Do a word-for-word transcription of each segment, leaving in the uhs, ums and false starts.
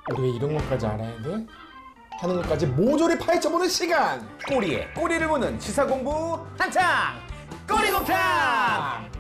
우리가 이런 것까지 알아야 돼? 하는 것까지 모조리 파헤쳐보는 시간! 꼬리에 꼬리를 무는 시사 공부 한창! 꼬리곰탕!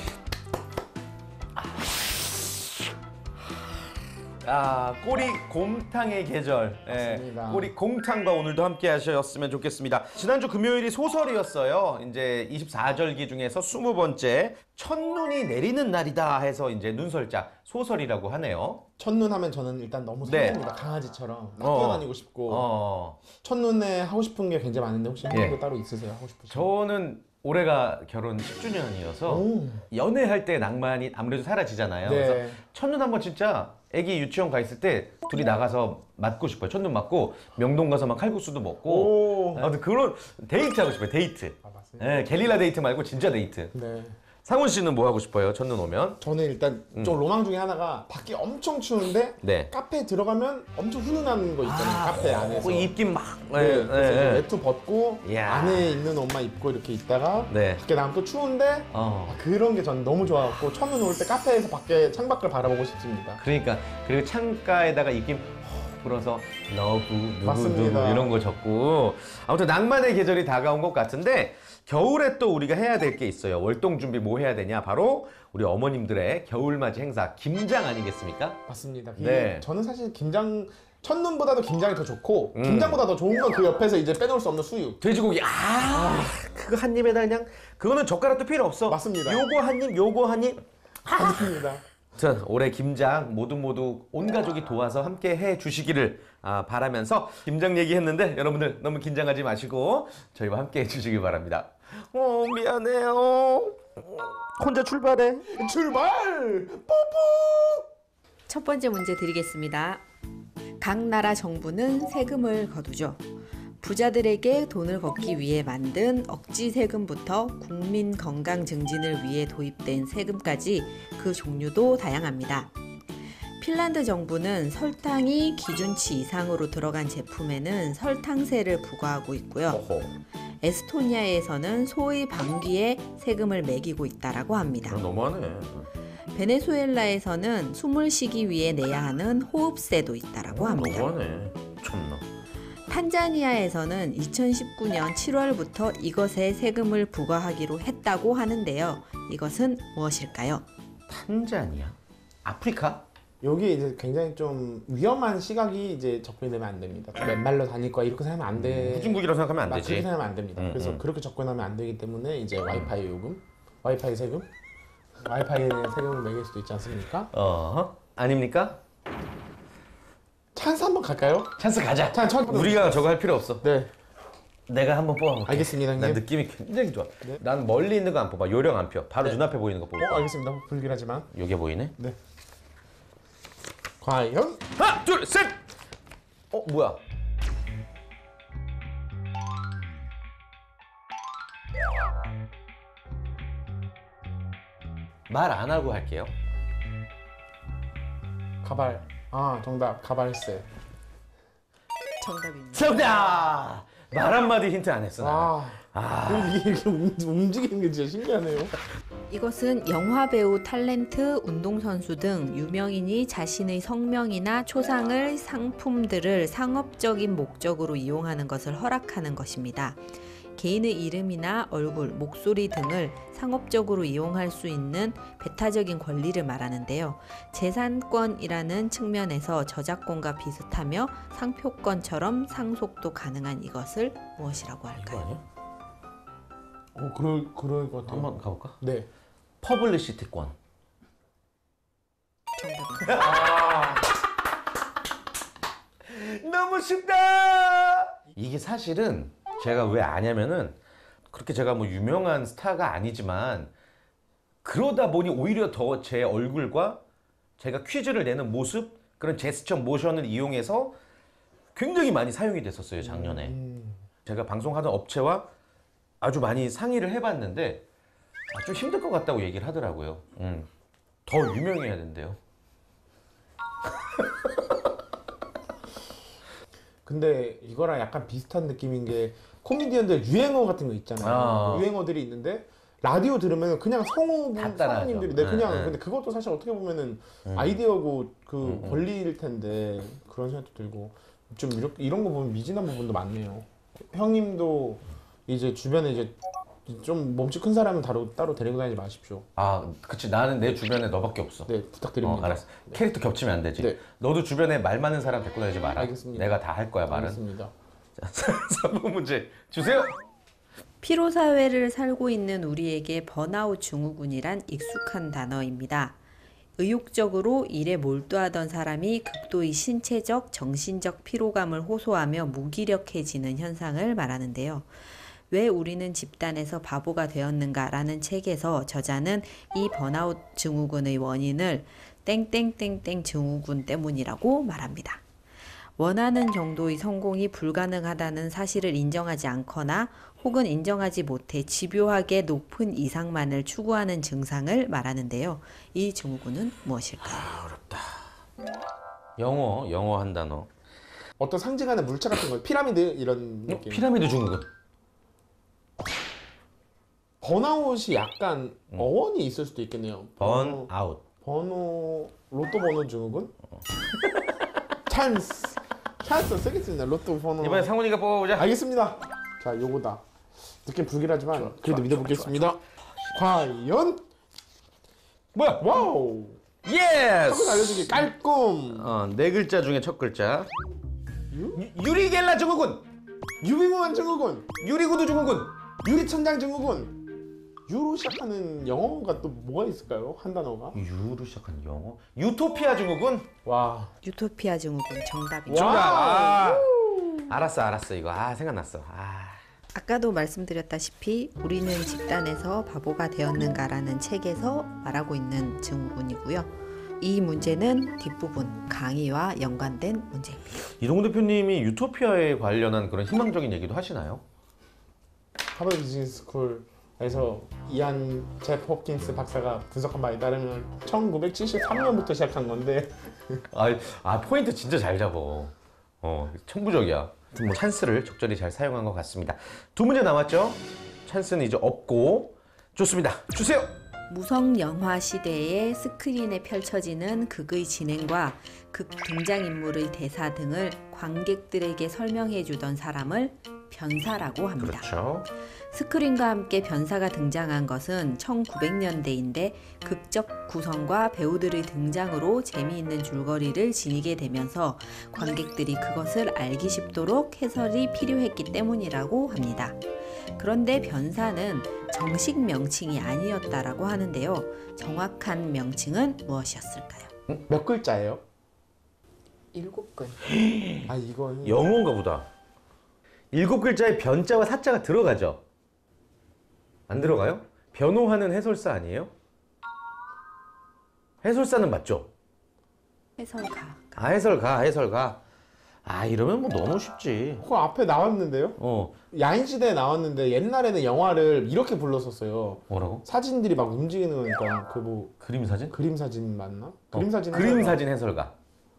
아, 꼬리 곰탕의 계절. 맞습니다. 예, 꼬리 곰탕과 오늘도 함께 하셨으면 좋겠습니다. 지난주 금요일이 소설이었어요. 이제 이십사 절기 중에서 이십 번째 첫눈이 내리는 날이다 해서 이제 눈설자 소설이라고 하네요. 첫눈 하면 저는 일단 너무 네. 설렙니다. 강아지처럼 막 어. 뛰어다니고 싶고 어. 첫눈에 하고 싶은 게 굉장히 많은데 혹시 예. 또 따로 있으세요? 하고 싶으신 거? 저는 올해가 결혼 십 주년이어서 오. 연애할 때 낭만이 아무래도 사라지잖아요. 네. 그래서 첫눈 한번 진짜 애기 유치원 가 있을 때 둘이 나가서 맞고 싶어요. 첫눈 맞고 명동 가서 막 칼국수도 먹고 오. 아무튼 그런 데이트 하고 싶어요. 데이트. 아, 맞습니다. 예, 게릴라 데이트 말고 진짜 데이트. 네. 상훈 씨는 뭐 하고 싶어요? 첫눈 오면? 저는 일단 좀 로망 중에 하나가 밖이 엄청 추운데 네. 카페에 들어가면 엄청 훈훈한 거 있잖아요. 카페 안에서. 그 입김 막. 네, 예, 그래서 예, 예. 외투 벗고 이야. 안에 있는 옷만 입고 이렇게 있다가 네. 밖에 나가면 또 추운데 어. 아, 그런 게 저는 너무 좋아갖고 첫눈 올 때 카페에서 밖에 창밖을 바라보고 싶습니다. 그러니까 그리고 창가에다가 입김 호 불어서 러브 누구 누구 맞습니다. 이런 거 적고 아무튼 낭만의 계절이 다가온 것 같은데 겨울에 또 우리가 해야 될 게 있어요. 월동 준비 뭐 해야 되냐? 바로 우리 어머님들의 겨울맞이 행사 김장 아니겠습니까? 맞습니다. 그게 네. 저는 사실 김장 첫눈보다도 김장이 더 좋고 음. 김장보다 더 좋은 건 그 옆에서 이제 빼놓을 수 없는 수육. 돼지고기 아 그거 한 입에다 그냥 그거는 젓가락도 필요 없어. 맞습니다. 요거 한 입, 요거 한 입. 맞습니다. 전 올해 김장 모두 모두 온 가족이 도와서 함께 해 주시기를 아, 바라면서 김장 얘기했는데 여러분들 너무 긴장하지 마시고 저희와 함께 해 주시기 바랍니다. 어 미안해요. 혼자 출발해. 출발! 뽀뽀! 첫 번째 문제 드리겠습니다. 각 나라 정부는 세금을 거두죠. 부자들에게 돈을 걷기 위해 만든 억지 세금부터 국민 건강 증진을 위해 도입된 세금까지 그 종류도 다양합니다. 핀란드 정부는 설탕이 기준치 이상으로 들어간 제품에는 설탕세를 부과하고 있고요. 어허. 에스토니아에서는 소의 방귀에 세금을 매기고 있다라고 합니다. 너무하네. 베네수엘라에서는 숨을 쉬기 위해 내야 하는 호흡세도 있다라고 합니다. 너무하네. 참나. 탄자니아에서는 이천십구 년 칠월부터 이것에 세금을 부과하기로 했다고 하는데요. 이것은 무엇일까요? 탄자니아? 아프리카? 여기 이제 굉장히 좀 위험한 시각이 이제 접근되면 안 됩니다. 맨발로 다닐 거야 이렇게 생각하면 안 돼. 후진국이라고 생각하면 안 맞- 되지. 그렇게 생각하면 안 됩니다. 음, 그래서 음. 그렇게 접근하면 안 되기 때문에 이제 와이파이 요금, 와이파이 세금, 와이파이에 세금을 매길 수도 있지 않습니까? 어 아닙니까? 찬스 한번 갈까요? 찬스 가자. 찬, 찬, 우리가 저거 할 필요 없어. 네, 내가 한번 뽑아볼게. 알겠습니다, 난 형님. 느낌이 굉장히 좋아. 네. 난 멀리 있는 거 안 뽑아. 요령 안 펴. 바로 네. 눈앞에 보이는 거 뽑아. 어, 알겠습니다. 불길하지만 요게 보이네. 네. 과연 하나, 둘, 셋. 어 뭐야? 말 안 하고 할게요. 가발. 아 정답 가발세. 정답입니다. 정답. 말 한마디 힌트 안 했어. 나. 아, 아. 이게 이렇게 움- 움직이는 게 진짜 신기하네요. 이것은 영화 배우, 탤런트, 운동선수 등 유명인이 자신의 성명이나 초상을 상품들을 상업적인 목적으로 이용하는 것을 허락하는 것입니다. 개인의 이름이나 얼굴, 목소리 등을 상업적으로 이용할 수 있는 배타적인 권리를 말하는데요. 재산권이라는 측면에서 저작권과 비슷하며 상표권처럼 상속도 가능한 이것을 무엇이라고 이거 할까요? 아니야? 어 그럴 그럴 것 같아요. 한번 가볼까? 네. 퍼블리시티권. 정답입니다. 너무 쉽다. 이게 사실은 제가 왜 아냐면은 그렇게 제가 뭐 유명한 스타가 아니지만 그러다 보니 오히려 더 제 얼굴과 제가 퀴즈를 내는 모습 그런 제스처 모션을 이용해서 굉장히 많이 사용이 됐었어요 작년에. 음, 제가 방송하던 업체와 아주 많이 상의를 해봤는데 아, 좀 힘들 것 같다고 얘기를 하더라고요. 음. 더 유명해야 된대요. 근데 이거랑 약간 비슷한 느낌인 게 코미디언들 유행어 같은 거 있잖아요. 아. 유행어들이 있는데 라디오 들으면 그냥 성우분 간단하죠. 사장님들이 네, 네, 그냥 네. 근데 그것도 사실 어떻게 보면은 음. 아이디어고 그 음, 음. 권리일 텐데 그런 생각도 들고 좀 이렇게 이런 거 보면 미진한 부분도 많네요. 형님도 이제 주변에 이제 좀 몸집 큰 사람은 따로 따로 데리고 다니지 마십시오. 아, 그치. 나는 내 주변에 너밖에 없어. 네 부탁드립니다. 어, 알았어. 캐릭터 겹치면 안 되지. 네. 너도 주변에 말 많은 사람 데리고 다니지 마라. 알겠습니다. 내가 다 할 거야, 말은. 알겠습니다. 삼 번 문제 주세요. 피로 사회를 살고 있는 우리에게 번아웃 증후군이란 익숙한 단어입니다. 의욕적으로 일에 몰두하던 사람이 극도의 신체적, 정신적 피로감을 호소하며 무기력해지는 현상을 말하는데요. 왜 우리는 집단에서 바보가 되었는가라는 책에서 저자는 이 번아웃 증후군의 원인을 땡땡땡땡 증후군 때문이라고 말합니다. 원하는 정도의 성공이 불가능하다는 사실을 인정하지 않거나 혹은 인정하지 못해 집요하게 높은 이상만을 추구하는 증상을 말하는데요. 이 증후군은 무엇일까요? 영어, 영어 한 단어. 어떤 상징하는 물체 같은 거 피라미드 이런 어, 느낌. 피라미드 증후군. 번아웃이 약간 어원이 있을 수도 있겠네요. 번호- 번아웃. 번호 로또 번호 증후군? 찬스 찬스 쓰겠습니다. 로또 번호. 이번에 상훈이가 뽑아보자. 알겠습니다. 자 요거다. 느낌 불길하지만 그래도 믿어보겠습니다. 과연 뭐야? 와우. 예스. 한번 알려주기 깔끔. 어, 네 글자 중에 첫 글자. 유? 유리겔라 증후군. 유비무한 증후군. 유리구두 증후군. 유리천장 증후군. 유로 시작하는 영어가 또 뭐가 있을까요? 한 단어가? 유로 시작한 영어. 유토피아 증후군. 와. 유토피아 증후군 정답입니다. 와. 정답. 아, 알았어, 알았어. 이거 아 생각났어. 아. 아까도 말씀드렸다시피 우리는 집단에서 바보가 되었는가라는 책에서 말하고 있는 증후군이고요. 이 문제는 뒷부분 강의와 연관된 문제입니다. 이동훈 대표님이 유토피아에 관련한 그런 희망적인 얘기도 하시나요? 하버드 비즈니스 스쿨에서 이안 제프 홉킨스 박사가 분석한 바에 따르면 천구백칠십삼 년부터 시작한 건데 아, 아 포인트 진짜 잘 잡어. 어, 천부적이야. 뭐 찬스를 적절히 잘 사용한 것 같습니다. 두 문제 남았죠? 찬스는 이제 없고 좋습니다. 주세요. 무성 영화 시대에 스크린에 펼쳐지는 극의 진행과 극 등장인물의 대사 등을 관객들에게 설명해 주던 사람을 변사라고 합니다. 그렇죠. 스크린과 함께 변사가 등장한 것은 천구백 년대인데 극적 구성과 배우들의 등장으로 재미있는 줄거리를 지니게 되면서 관객들이 그것을 알기 쉽도록 해설이 필요했기 때문이라고 합니다. 그런데 변사는 정식 명칭이 아니었다라고 하는데요. 정확한 명칭은 무엇이었을까요? 응? 몇 글자예요? 일곱 글. 아 이건 영어인가 보다. 일곱 글자에 변자와 사자가 들어가죠? 안 들어가요? 변호하는 해설사 아니에요? 해설사는 맞죠? 해설가. 아 해설가 해설가. 아 이러면 뭐 너무 쉽지. 그거 앞에 나왔는데요? 어 야인시대에 나왔는데 옛날에는 영화를 이렇게 불렀었어요. 뭐라고? 사진들이 막 움직이는 거니까 그 뭐 그림 사진? 그림 사진 맞나? 어, 그림 사진 그림 해설가. 사진 해설가.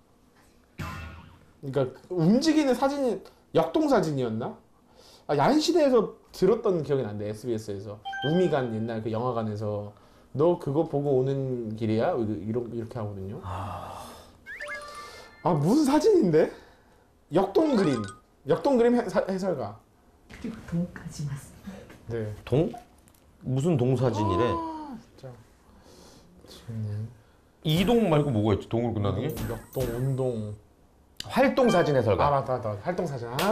그러니까 움직이는 사진이 역동 사진이었나? 아, 야인시대에서 들었던 기억이 난데 에스비에스에서 우미관 옛날 그 영화관에서 너 그거 보고 오는 길이야? 이렇게, 이렇게 하거든요. 아 무슨 사진인데? 역동 그림 역동 그림 해, 사, 해설가. 그리고 동까지 맞습니다. 네. 동? 무슨 동 사진이래? 아, 진짜. 재밌네. 이동 말고 뭐가 있지? 동으로 끝나는 게? 역동 운동. 활동 사진 해설가. 아 맞다 맞다 활동 사진. 아.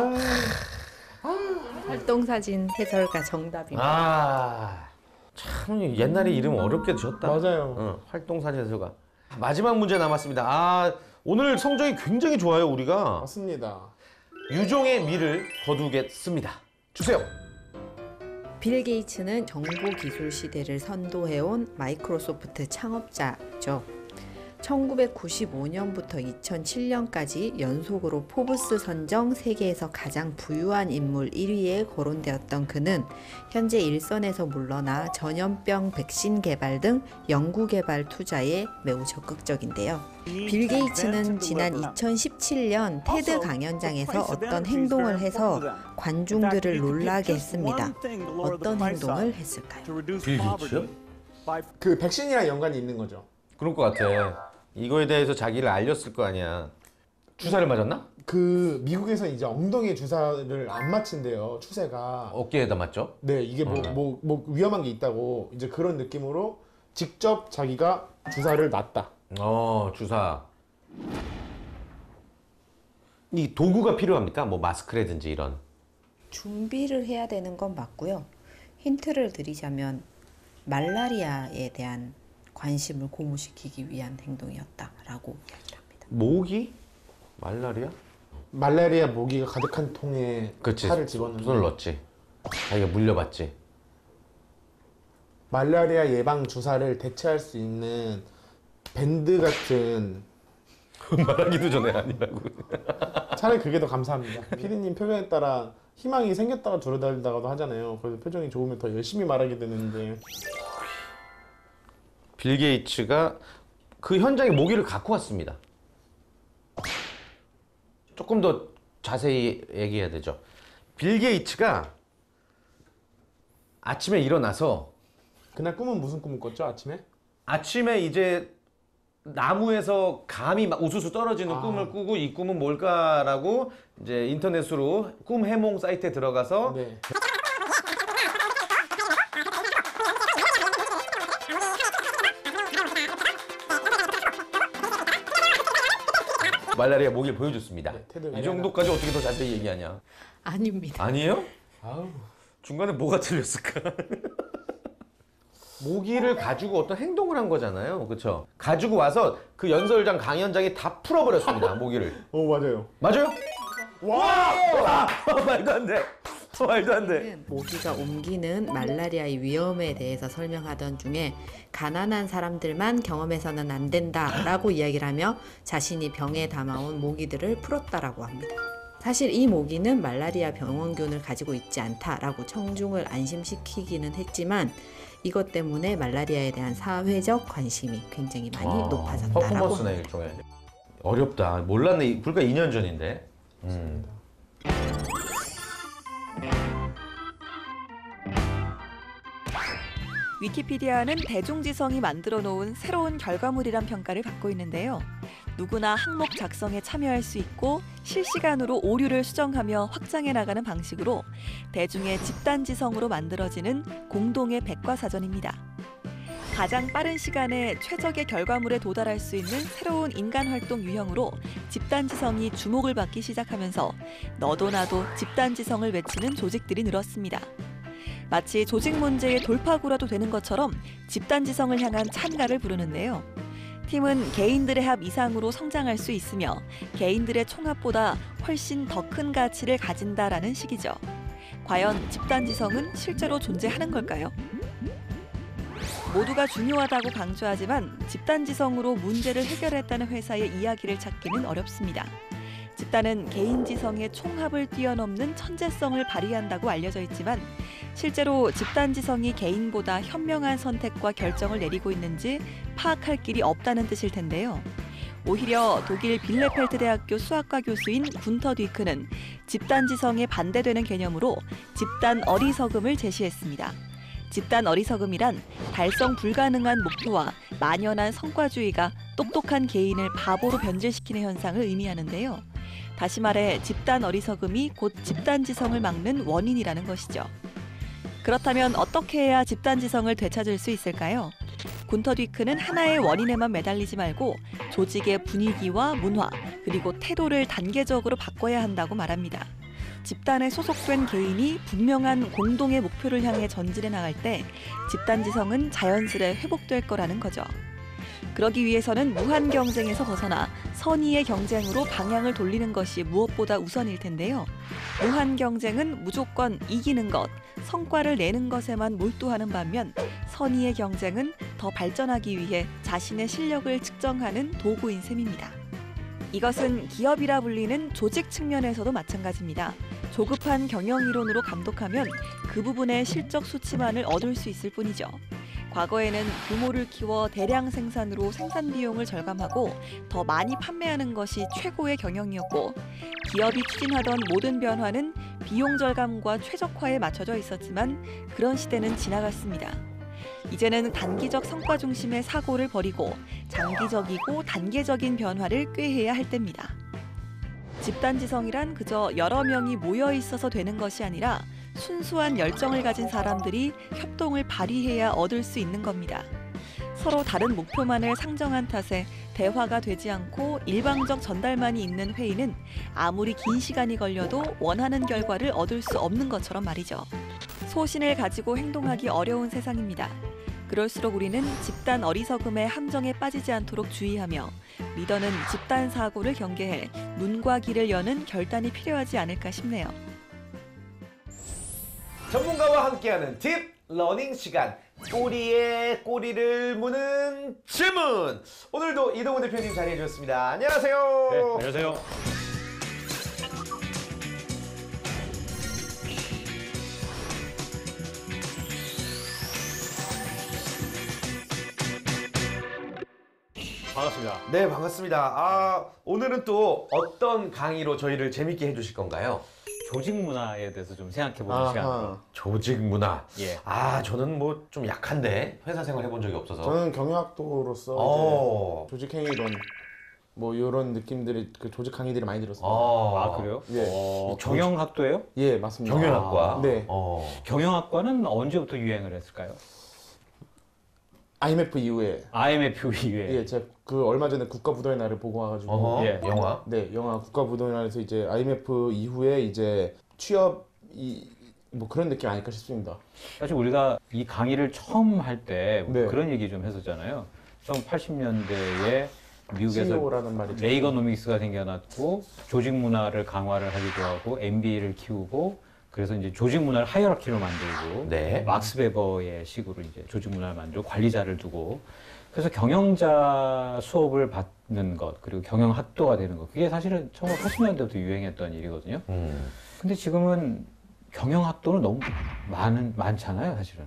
활동사진 해설가 정답입니다. 아, 참 옛날에 이름 어렵게 지었다. 맞아요. 어, 활동 사진 해설가. 마지막 문제 남았습니다. 아, 오늘 성적이 굉장히 좋아요, 우리가. 맞습니다. 유종의 미를 거두겠습니다. 주세요. 빌 게이츠는 정보 기술 시대를 선도해온 마이크로소프트 창업자죠. 천구백구십오 년부터 이천칠 년까지 연속으로 포브스 선정 세계에서 가장 부유한 인물 일 위에 거론되었던 그는 현재 일선에서 물러나 전염병 백신 개발 등 연구 개발 투자에 매우 적극적인데요. 빌 게이츠는 지난 이천십칠 년 테드 강연장에서 어떤 행동을 해서 관중들을 놀라게 했습니다. 어떤 행동을 했을까요? 빌 게이츠요? 그 백신이랑 연관이 있는 거죠. 그럴 것 같아. 이거에 대해서 자기를 알렸을 거 아니야. 주사를 맞았나? 그 미국에서 이제 엉덩이에 주사를 안 맞힌대요. 추세가. 어깨에다 맞죠? 네, 이게 뭐 뭐 뭐 위험한 게 있다고 이제 그런 느낌으로 직접 자기가 주사를 놨다. 어, 주사. 이 도구가 필요합니까? 뭐 마스크라든지 이런. 준비를 해야 되는 건 맞고요. 힌트를 드리자면 말라리아에 대한 관심을 고무시키기 위한 행동이었다라고 이야기를 합니다. 모기? 말라리아? 말라리아 모기가 가득한 통에 그치. 칼을 집었는데 손을 넣었지. 자기가 물려봤지. 말라리아 예방 주사를 대체할 수 있는 밴드 같은 말하기도 전에 아니라고. 차라리 그게 더 감사합니다. 피디님 표정에 따라 희망이 생겼다가 줄어들다가도 하잖아요. 그래서 표정이 좋으면 더 열심히 말하게 되는데 빌 게이츠가 그 현장에 모기를 갖고 왔습니다. 조금 더 자세히 얘기해야 되죠. 빌 게이츠가 아침에 일어나서 그날 꿈은 무슨 꿈을 꿨죠? 아침에? 아침에 이제 나무에서 감이 막 우수수 떨어지는 아. 꿈을 꾸고 이 꿈은 뭘까라고 이제 인터넷으로 꿈 해몽 사이트에 들어가서 네. 말라리아 모기를 보여줬습니다. 네, 테드 이 정도까지 어떻게 더 자세히 얘기하냐? 아닙니다. 아니에요? 아우. 중간에 뭐가 틀렸을까? 모기를 가지고 어떤 행동을 한 거잖아요. 그렇죠? 가지고 와서 그 연설장 강연장이 다 풀어버렸습니다. 모기를. 어 맞아요. 맞아요? 와! 와! 말도 안 돼. 말도 안 돼. 모기가 옮기는 말라리아의 위험에 대해서 설명하던 중에 가난한 사람들만 경험해서는 안 된다라고 이야기를 하며 자신이 병에 담아온 모기들을 풀었다라고 합니다. 사실 이 모기는 말라리아 병원균을 가지고 있지 않다라고 청중을 안심시키기는 했지만 이것 때문에 말라리아에 대한 사회적 관심이 굉장히 많이 아, 높아졌다라고 퍼포먼스네 합니다. 일종의. 어렵다. 몰랐네. 불과 이 년 전인데. 음. 위키피디아는 대중지성이 만들어 놓은 새로운 결과물이란 평가를 받고 있는데요. 누구나 항목 작성에 참여할 수 있고 실시간으로 오류를 수정하며 확장해 나가는 방식으로 대중의 집단지성으로 만들어지는 공동의 백과사전입니다. 가장 빠른 시간에 최적의 결과물에 도달할 수 있는 새로운 인간활동 유형으로 집단지성이 주목을 받기 시작하면서 너도 나도 집단지성을 외치는 조직들이 늘었습니다. 마치 조직 문제의 돌파구라도 되는 것처럼 집단지성을 향한 찬가를 부르는데요. 팀은 개인들의 합 이상으로 성장할 수 있으며 개인들의 총합보다 훨씬 더 큰 가치를 가진다라는 식이죠. 과연 집단지성은 실제로 존재하는 걸까요? 모두가 중요하다고 강조하지만 집단지성으로 문제를 해결했다는 회사의 이야기를 찾기는 어렵습니다. 집단은 개인지성의 총합을 뛰어넘는 천재성을 발휘한다고 알려져 있지만 실제로 집단지성이 개인보다 현명한 선택과 결정을 내리고 있는지 파악할 길이 없다는 뜻일 텐데요. 오히려 독일 빌레펠트 대학교 수학과 교수인 군터 뒤크는 집단지성에 반대되는 개념으로 집단 어리석음을 제시했습니다. 집단 어리석음이란 달성 불가능한 목표와 만연한 성과주의가 똑똑한 개인을 바보로 변질시키는 현상을 의미하는데요. 다시 말해 집단 어리석음이 곧 집단지성을 막는 원인이라는 것이죠. 그렇다면 어떻게 해야 집단지성을 되찾을 수 있을까요? 군터 뒤크는 하나의 원인에만 매달리지 말고 조직의 분위기와 문화, 그리고 태도를 단계적으로 바꿔야 한다고 말합니다. 집단에 소속된 개인이 분명한 공동의 목표를 향해 전진해 나갈 때 집단지성은 자연스레 회복될 거라는 거죠. 그러기 위해서는 무한 경쟁에서 벗어나 선의의 경쟁으로 방향을 돌리는 것이 무엇보다 우선일 텐데요. 무한 경쟁은 무조건 이기는 것, 성과를 내는 것에만 몰두하는 반면 선의의 경쟁은 더 발전하기 위해 자신의 실력을 측정하는 도구인 셈입니다. 이것은 기업이라 불리는 조직 측면에서도 마찬가지입니다. 조급한 경영 이론으로 감독하면 그 부분의 실적 수치만을 얻을 수 있을 뿐이죠. 과거에는 규모를 키워 대량 생산으로 생산 비용을 절감하고 더 많이 판매하는 것이 최고의 경영이었고, 기업이 추진하던 모든 변화는 비용 절감과 최적화에 맞춰져 있었지만 그런 시대는 지나갔습니다. 이제는 단기적 성과 중심의 사고를 버리고 장기적이고 단계적인 변화를 꾀해야 할 때입니다. 집단지성이란 그저 여러 명이 모여 있어서 되는 것이 아니라 순수한 열정을 가진 사람들이 협동을 발휘해야 얻을 수 있는 겁니다. 서로 다른 목표만을 상정한 탓에 대화가 되지 않고 일방적 전달만이 있는 회의는 아무리 긴 시간이 걸려도 원하는 결과를 얻을 수 없는 것처럼 말이죠. 소신을 가지고 행동하기 어려운 세상입니다. 그럴수록 우리는 집단 어리석음의 함정에 빠지지 않도록 주의하며 리더는 집단 사고를 경계해 문과 길을 여는 결단이 필요하지 않을까 싶네요. 전문가와 함께하는 딥 러닝 시간, 꼬리에 꼬리를 무는 질문. 오늘도 이동훈 대표님 자리해 주셨습니다. 안녕하세요. 네, 안녕하세요. 반갑습니다. 네, 반갑습니다. 아, 오늘은 또 어떤 강의로 저희를 재밌게 해주실 건가요? 조직 문화에 대해서 좀 생각해보는 아하. 시간으로. 조직 문화. 예. 아, 저는 뭐 좀 약한데 회사 생활 해본 적이 없어서. 저는 경영학도로서 어. 이제 조직 행위론 뭐 이런 느낌들이 그 조직 강의들이 많이 들었습니다. 어. 아, 그래요? 예. 어, 경영학도예요? 예, 맞습니다. 경영학과. 아, 네. 어. 경영학과는 언제부터 유행을 했을까요? 아이엠에프 이후에 아이엠에프 이후에. 예, 제가 그 얼마 전에 국가부도의 날을 보고 와가지고 어허. 예. 영화. 네, 영화 국가부도의 날에서 이제 아이엠에프 이후에 이제 취업이 뭐 그런 느낌 아닐까 싶습니다. 사실 우리가 이 강의를 처음 할 때 네. 그런 얘기 좀 했었잖아요. 천팔십 년대에 미국에서 씨이오라는 말이 레이거노믹스가 생겨났고 조직 문화를 강화를 하기도 하고 엠비에이를 키우고 그래서 이제 조직 문화를 하이어라키로 만들고 네. 막스 베버의 식으로 이제 조직 문화를 만들고 관리자를 두고 그래서 경영자 수업을 받는 것 그리고 경영학도가 되는 것 그게 사실은 천구백팔십 년대부터 유행했던 일이거든요. 음. 근데 지금은 경영학도는 너무 많은 많잖아요, 사실은.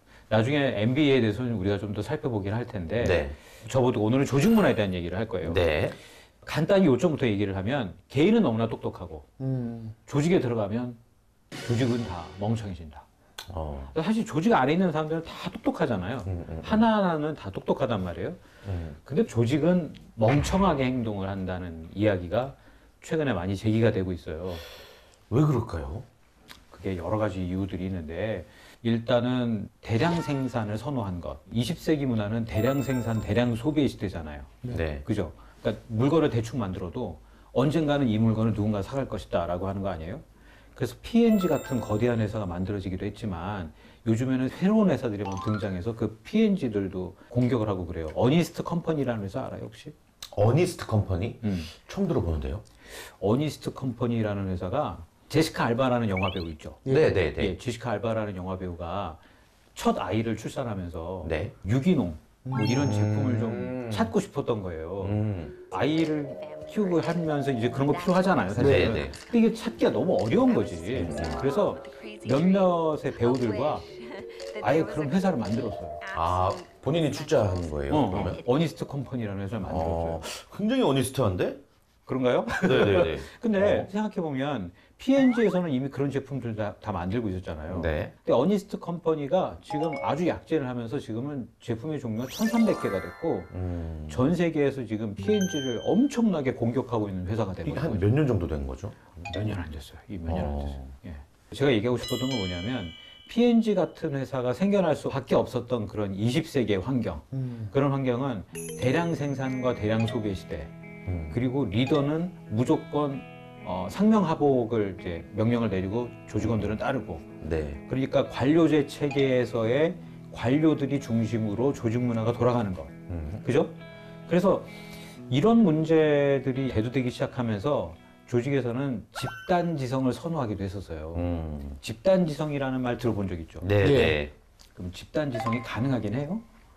나중에 엠비에이에 대해서는 우리가 좀 더 살펴보긴 할 텐데 네. 저보고 오늘은 조직 문화에 대한 얘기를 할 거예요. 네. 간단히 요점부터 얘기를 하면 개인은 너무나 똑똑하고 음, 조직에 들어가면 조직은 다 멍청해진다. 어. 사실 조직 안에 있는 사람들은 다 똑똑하잖아요. 음, 음, 음. 하나하나는 다 똑똑하단 말이에요. 음. 근데 조직은 멍청하게 행동을 한다는 이야기가 최근에 많이 제기가 되고 있어요. 왜 그럴까요? 그게 여러 가지 이유들이 있는데 일단은 대량 생산을 선호한 것. 이십 세기 문화는 대량 생산, 대량 소비의 시대잖아요. 네. 그죠? 그러니까 물건을 대충 만들어도 언젠가는 이 물건을 누군가 사갈 것이다 라고 하는 거 아니에요? 그래서 피엔지 같은 거대한 회사가 만들어지기도 했지만 요즘에는 새로운 회사들이 막 등장해서 그 피엔지들도 공격을 하고 그래요. 어니스트 컴퍼니라는 회사 알아요 혹시? 어니스트 컴퍼니? 음. 처음 들어보는데요. 어니스트 컴퍼니라는 회사가 제시카 알바라는 영화 배우 있죠. 네, 네, 네. 예, 제시카 알바라는 영화 배우가 첫 아이를 출산하면서 네. 유기농 뭐 이런 음. 제품을 좀 찾고 싶었던 거예요. 음. 아이를 키우고 하면서 이제 그런 거 필요하잖아요, 사실. 네, 네. 근데 이게 찾기가 너무 어려운 거지. 그래서 몇몇의 배우들과 아예 그런 회사를 만들었어요. 아, 본인이 출자한 거예요? 어, 그러면? 어, 어니스트 컴퍼니라는 회사를 만들었어요. 어, 굉장히 어니스트한데? 그런가요? 네네네. 근데 어. 생각해보면 피엔지에서는 이미 그런 제품들 다, 다 만들고 있었잖아요. 네. 근데 어니스트 컴퍼니가 지금 아주 약진을 하면서 지금은 제품의 종류가 천삼백 개가 됐고 음. 전 세계에서 지금 피엔지를 엄청나게 공격하고 있는 회사가 이게 되는 한 거죠. 몇 년 정도 된 거죠? 몇 년 안 됐어요. 이 몇 년 안 어. 됐어요. 예. 제가 얘기하고 싶었던 건 뭐냐면 피엔지 같은 회사가 생겨날 수밖에 없었던 그런 이십 세기의 환경. 음. 그런 환경은 대량 생산과 대량 소비의 시대. 음. 그리고 리더는 무조건 어, 상명하복을 이제 명령을 내리고 조직원들은 따르고. 네. 그러니까 관료제 체계에서의 관료들이 중심으로 조직 문화가 돌아가는 것. 음. 그죠? 그래서 이런 문제들이 대두되기 시작하면서 조직에서는 집단지성을 선호하기도 했었어요. 음. 집단지성이라는 말 들어본 적 있죠? 네, 예. 네. 그럼 집단지성이 가능하긴 해요?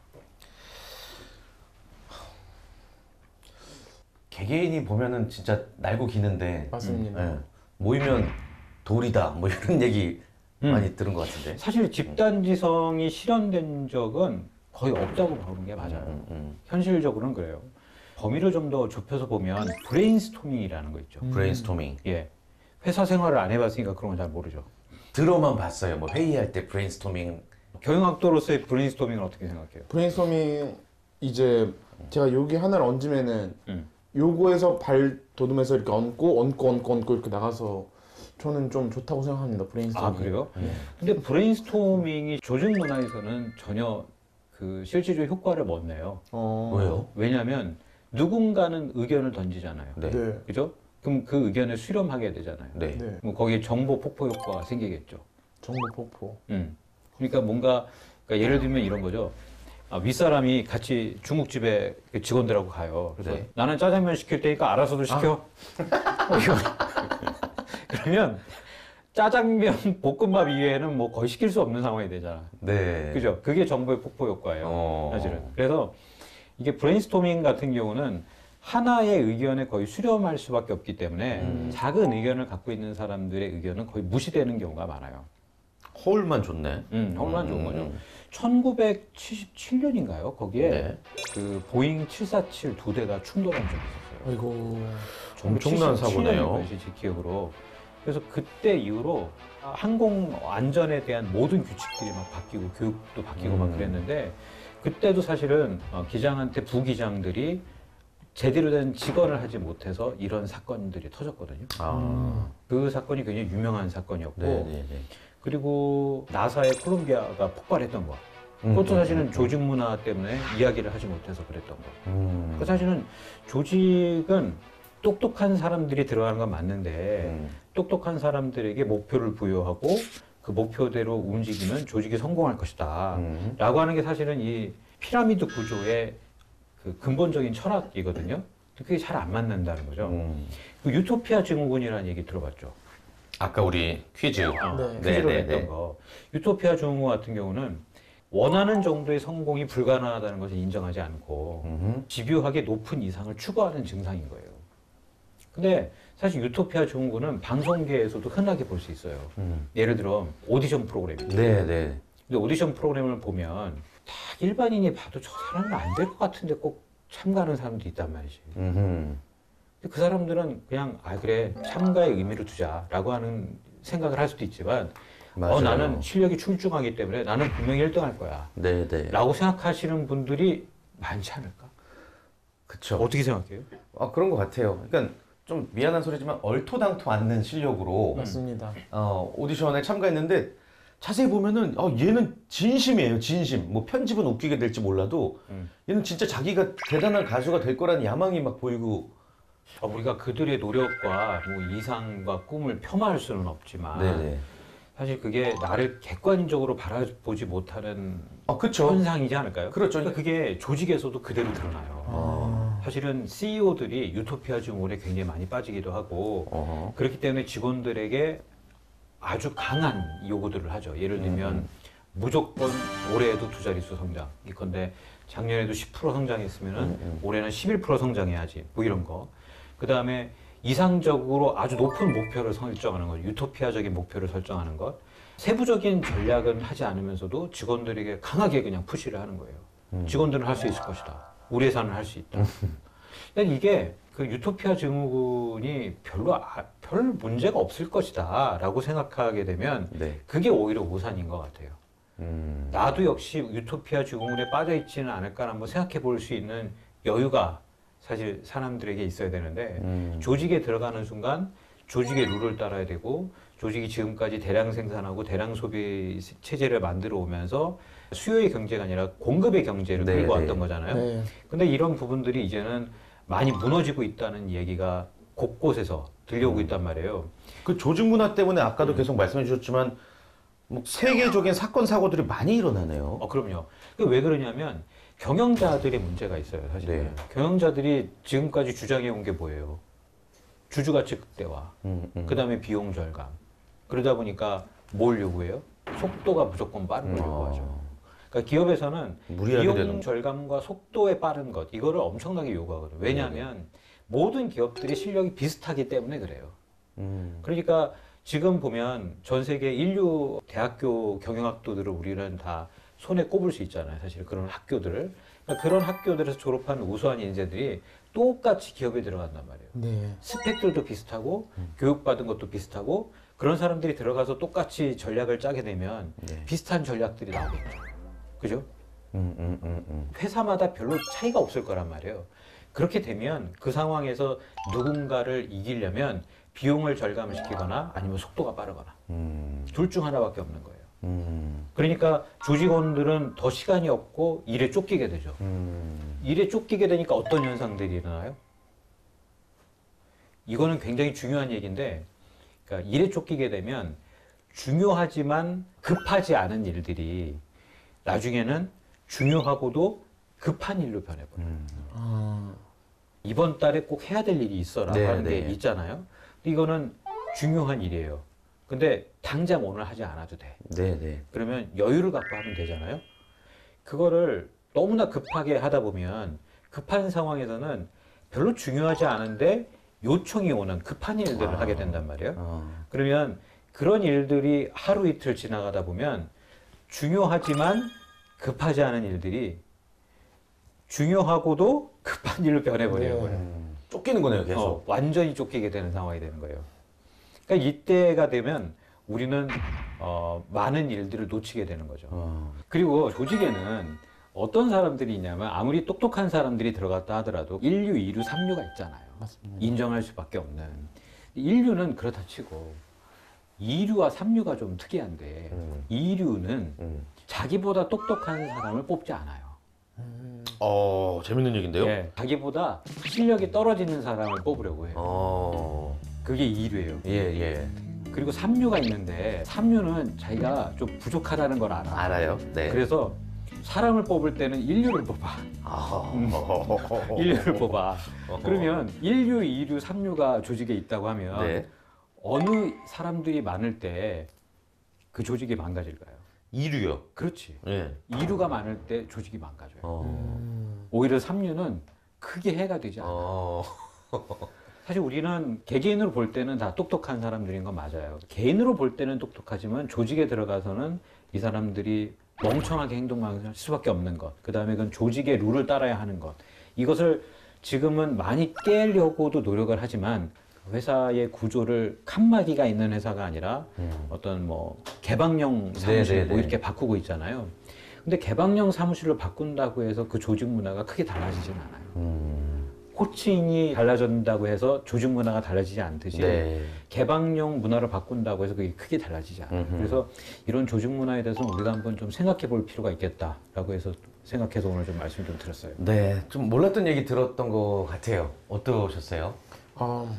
개개인이 보면은 진짜 날고 기는데 맞습니다. 예. 모이면 돌이다 뭐 이런 얘기 음. 많이 들은 것 같은데. 사실 집단지성이 실현된 적은 거의 없다고 보는 게 맞아요. 음, 음, 현실적으로는 그래요. 범위를 좀 더 좁혀서 보면 브레인스토밍이라는 거 있죠. 음. 브레인스토밍. 예. 회사 생활을 안 해봤으니까 그런 건 잘 모르죠. 들어만 봤어요. 뭐 회의할 때 브레인스토밍. 경영학도로서의 브레인스토밍을 어떻게 생각해요? 브레인스토밍 이제 제가 여기 하나를 얹으면은 음. 요거에서 발 도둠에서 이렇게 얹고 얹고 얹고 얹고 이렇게 나가서 저는 좀 좋다고 생각합니다. 브레인스토밍. 아 그래요? 네. 근데 브레인스토밍이 조직 문화에서는 전혀 그 실질적 효과를 못 내요. 어... 왜요? 왜냐하면 누군가는 의견을 던지잖아요. 네. 네. 그죠? 그럼 그 의견을 수렴하게 되잖아요. 네. 네. 그럼 거기에 정보 폭포 효과가 생기겠죠. 정보 폭포. 음. 그러니까 뭔가 그러니까 예를 들면 이런 거죠. 아, 윗사람이 같이 중국집에 그 직원들하고 가요. 그래서 네. 나는 짜장면 시킬 테니까 알아서도 시켜. 어, 이거. 그러면 짜장면 볶음밥 이외에는 뭐 거의 시킬 수 없는 상황이 되잖아. 네. 그죠? 그게 정보의 폭포 효과예요. 어. 사실은. 그래서 이게 브레인스토밍 같은 경우는 하나의 의견에 거의 수렴할 수밖에 없기 때문에 음. 작은 의견을 갖고 있는 사람들의 의견은 거의 무시되는 경우가 많아요. 허울만 좋네. 음, 헐만 좋은 음, 거죠. 음. 천구백칠십칠 년인가요? 거기에 네. 그 보잉 칠사칠 두 대가 충돌한 적이 있었어요. 아이고. 엄청난 사고네요. 거예요, 제 기억으로. 그래서 그때 이후로 항공 안전에 대한 모든 규칙들이 막 바뀌고 교육도 바뀌고 음. 막 그랬는데 그때도 사실은 어, 기장한테 부기장들이 제대로 된 직언을 하지 못해서 이런 사건들이 터졌거든요. 아. 그 사건이 굉장히 유명한 사건이었고 네, 네, 네. 그리고 나사의 콜롬비아가 폭발했던 거. 음, 그것도 음, 사실은 음, 조직 문화 때문에 이야기를 하지 못해서 그랬던 거. 음. 그 사실은 조직은 똑똑한 사람들이 들어가는 건 맞는데 음. 똑똑한 사람들에게 목표를 부여하고 그 목표대로 움직이면 조직이 성공할 것이다. 음. 라고 하는 게 사실은 이 피라미드 구조의 그 근본적인 철학이거든요. 그게 잘 안 맞는다는 거죠. 음. 그 유토피아 증후군이라는 얘기 들어봤죠. 아까 우리 퀴즈. 어, 네. 퀴즈로 네, 네, 냈던 네. 거. 유토피아 증후 같은 경우는 원하는 정도의 성공이 불가능하다는 것을 인정하지 않고 음흠. 집요하게 높은 이상을 추구하는 증상인 거예요. 근데 사실 유토피아 증후군은 방송계에서도 흔하게 볼 수 있어요. 음. 예를 들어 오디션 프로그램 있죠. 네, 네. 근데 오디션 프로그램을 보면 다 일반인이 봐도 저 사람은 안 될 것 같은데 꼭 참가하는 사람도 있단 말이지. 음흠. 근데 그 사람들은 그냥 아 그래 참가의 의미를 두자라고 하는 생각을 할 수도 있지만 맞아요. 어, 나는 실력이 출중하기 때문에 나는 분명히 일 등 할 거야 네, 네. 라고 생각하시는 분들이 많지 않을까? 그쵸. 어떻게 생각해요? 아, 그런 것 같아요. 그러니까 좀 미안한 소리지만 얼토당토 않는 실력으로 맞습니다. 어, 오디션에 참가했는데 자세히 보면은 어, 얘는 진심이에요. 진심. 뭐 편집은 웃기게 될지 몰라도 음. 얘는 진짜 자기가 대단한 가수가 될 거라는 야망이 막 보이고. 어, 우리가 그들의 노력과 뭐 이상과 꿈을 폄하할 수는 없지만 네네. 사실 그게 나를 객관적으로 바라보지 못하는 아, 그쵸. 현상이지 않을까요? 그렇죠. 그러니까 그게 조직에서도 그대로 드러나요. 어. 사실은 씨이오들이 유토피아 증후군에 굉장히 많이 빠지기도 하고 어허. 그렇기 때문에 직원들에게 아주 강한 요구들을 하죠. 예를 들면 음. 무조건 올해에도 두 자릿수 성장. 이건데 작년에도 십 퍼센트 성장했으면은 음, 음. 올해는 십일 퍼센트 성장해야지. 뭐 이런 거. 그 다음에 이상적으로 아주 높은 목표를 설정하는 것, 유토피아적인 목표를 설정하는 것. 세부적인 전략은 하지 않으면서도 직원들에게 강하게 그냥 푸시를 하는 거예요. 음. 직원들은 할 수 있을 것이다. 우리 회사는 할 수 있다. 근데 이게 그 유토피아 증후군이 별로 아, 별 문제가 없을 것이다 라고 생각하게 되면 네. 그게 오히려 오산인 것 같아요. 음. 나도 역시 유토피아 증후군에 빠져 있지는 않을까 한번 생각해 볼 수 있는 여유가 사실 사람들에게 있어야 되는데 음. 조직에 들어가는 순간 조직의 룰을 따라야 되고 조직이 지금까지 대량 생산하고 대량 소비 체제를 만들어 오면서 수요의 경제가 아니라 공급의 경제를 네, 끌고 네. 왔던 거잖아요. 네. 근데 이런 부분들이 이제는 많이 무너지고 있다는 얘기가 곳곳에서 들려오고 음. 있단 말이에요. 그 조직 문화 때문에 아까도 음. 계속 말씀해 주셨지만 뭐 세계적인 사건 사고들이 많이 일어나네요. 어, 그럼요. 그 왜 그러냐면 경영자들이 문제가 있어요, 사실. 네. 경영자들이 지금까지 주장해 온 게 뭐예요? 주주가치 극대화, 음, 음. 그 다음에 비용 절감. 그러다 보니까 뭘 요구해요? 속도가 무조건 빠른 걸 음, 요구하죠. 어. 그러니까 기업에서는 무리하게 비용 되는 절감과 속도에 빠른 것, 이거를 엄청나게 요구하거든요. 왜냐하면 모든 기업들이 실력이 비슷하기 때문에 그래요. 음. 그러니까 지금 보면 전 세계 인류 대학교 경영학도들을 우리는 다 손에 꼽을 수 있잖아요. 사실 그런 학교들을. 그러니까 그런 학교들에서 졸업한 우수한 인재들이 똑같이 기업에 들어간단 말이에요. 네. 스펙들도 비슷하고 교육받은 것도 비슷하고 그런 사람들이 들어가서 똑같이 전략을 짜게 되면 네. 비슷한 전략들이 나오겠죠. 그죠? 음, 음, 음, 음. 회사마다 별로 차이가 없을 거란 말이에요. 그렇게 되면 그 상황에서 누군가를 이기려면 비용을 절감을 시키거나 아니면 속도가 빠르거나 음, 둘 중 하나밖에 없는 거예요. 음, 그러니까 조직원들은 더 시간이 없고 일에 쫓기게 되죠. 음. 일에 쫓기게 되니까 어떤 현상들이 일어나요? 이거는 굉장히 중요한 얘기인데, 그러니까 일에 쫓기게 되면 중요하지만 급하지 않은 일들이 나중에는 중요하고도 급한 일로 변해버려요. 음. 아, 이번 달에 꼭 해야 될 일이 있어라 네, 하는 네. 게 있잖아요. 근데 이거는 중요한 일이에요. 근데 당장 오늘 하지 않아도 돼. 네, 네. 그러면 여유를 갖고 하면 되잖아요. 그거를 너무나 급하게 하다 보면 급한 상황에서는 별로 중요하지 않은데 요청이 오는 급한 일들을 아. 하게 된단 말이에요. 어. 그러면 그런 일들이 하루 이틀 지나가다 보면 중요하지만 급하지 않은 일들이 중요하고도 급한 일로 변해버려요. 네. 음. 쫓기는 거네요, 계속. 어, 완전히 쫓기게 되는 상황이 되는 거예요. 그러니까 이때가 되면 우리는 어, 많은 일들을 놓치게 되는 거죠. 어. 그리고 조직에는 어떤 사람들이 있냐면 아무리 똑똑한 사람들이 들어갔다 하더라도 일 류, 이 류, 삼 류가 있잖아요. 맞습니다. 인정할 수밖에 없는. 일 류는 그렇다 치고 이 류와 삼 류가 좀 특이한데 음. 이 류는 음. 자기보다 똑똑한 사람을 뽑지 않아요. 어, 재밌는 얘기인데요? 예, 자기보다 실력이 떨어지는 사람을 뽑으려고 해요. 어. 그게 이 류예요. 예, 예. 그리고 삼 류가 있는데 삼 류는 자기가 좀 부족하다는 걸 알아. 알아요. 네. 그래서 사람을 뽑을 때는 일 류를 뽑아. 아. 음. 일 류를 뽑아. 그러면 일 류, 이 류, 삼 류가 조직에 있다고 하면 네. 어느 사람들이 많을 때 그 조직이 망가질까요? 이 류요. 그렇지. 예. 이 류가 많을 때 조직이 망가져요. 어. 오히려 삼 류는 크게 해가 되지 않아요. 어. 사실 우리는 개개인으로 볼 때는 다 똑똑한 사람들인 건 맞아요. 개인으로 볼 때는 똑똑하지만 조직에 들어가서는 이 사람들이 멍청하게 행동할 수밖에 없는 것. 그 다음에 그건 조직의 룰을 따라야 하는 것. 이것을 지금은 많이 깨려고도 노력을 하지만 회사의 구조를 칸막이가 있는 회사가 아니라 음. 어떤 뭐 개방형 사무실 네네네. 뭐 이렇게 바꾸고 있잖아요. 근데 개방형 사무실로 바꾼다고 해서 그 조직 문화가 크게 달라지진 않아요. 음. 호칭이 달라진다고 해서 조직 문화가 달라지지 않듯이 네. 개방형 문화를 바꾼다고 해서 그게 크게 달라지지 않아요. 음흠. 그래서 이런 조직 문화에 대해서 우리가 한번 좀 생각해 볼 필요가 있겠다라고 해서 생각해서 오늘 좀 말씀 좀 드렸어요. 네. 좀 몰랐던 얘기 들었던 것 같아요. 어떠셨어요? 어,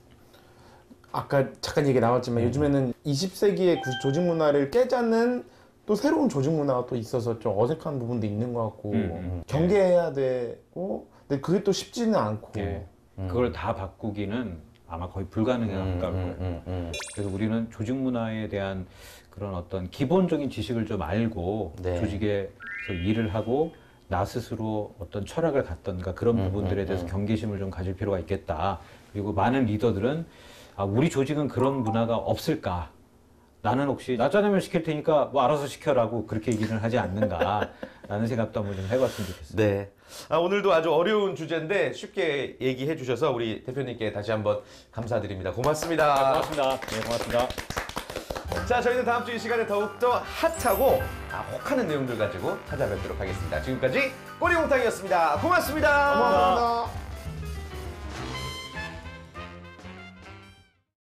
아까 잠깐 얘기 나왔지만 요즘에는 이십 세기의 구- 조직 문화를 깨자는 또 새로운 조직 문화가 또 있어서 좀 어색한 부분도 있는 것 같고 음, 음. 경계해야 되고 근데 그게 또 쉽지는 않고 예. 음. 그걸 다 바꾸기는 아마 거의 불가능에 가까울 거예요. 음, 음, 음. 그래서 우리는 조직 문화에 대한 그런 어떤 기본적인 지식을 좀 알고 네. 조직에서 일을 하고 나 스스로 어떤 철학을 갖던가 그런 음, 부분들에 음, 대해서 음. 경계심을 좀 가질 필요가 있겠다. 그리고 많은 리더들은 아, 우리 조직은 그런 문화가 없을까? 나는 혹시 나 짜장면 시킬 테니까 뭐 알아서 시켜라고 그렇게 얘기를 하지 않는가라는 생각도 한번 좀 해봤으면 좋겠어요. 네. 아, 오늘도 아주 어려운 주제인데 쉽게 얘기해 주셔서 우리 대표님께 다시 한번 감사드립니다. 고맙습니다. 고맙습니다. 네, 고맙습니다. 자, 저희는 다음 주 이 시간에 더욱더 핫하고 아, 혹하는 내용들 가지고 찾아뵙도록 하겠습니다. 지금까지 꼬리몽탕이었습니다. 고맙습니다. 고맙습니다.